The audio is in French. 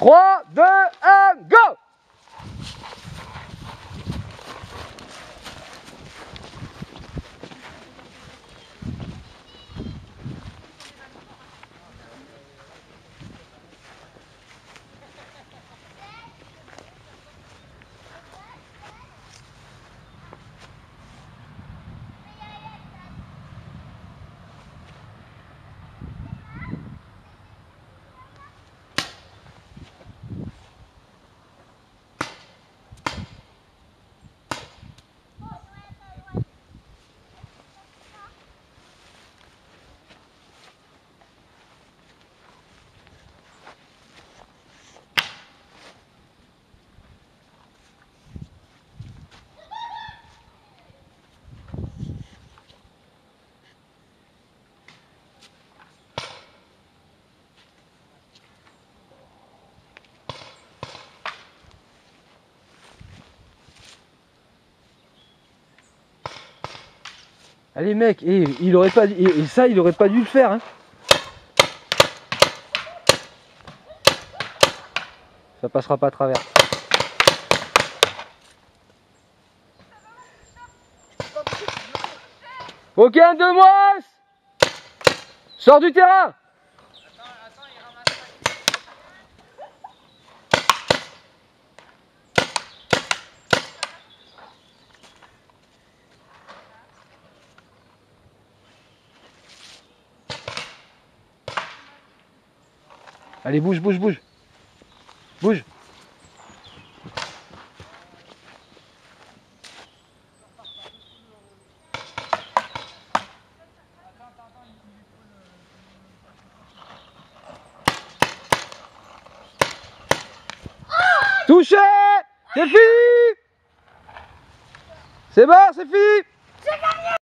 3, 2, 1, go! Allez mec, il aurait pas, ça il aurait pas dû le faire hein. Ça passera pas à travers. Ok, un de moi. Sors du terrain. Attends, il ramasse. Allez, bouge, bouge, bouge. Bouge. Touché. C'est fini. C'est bon, c'est fini.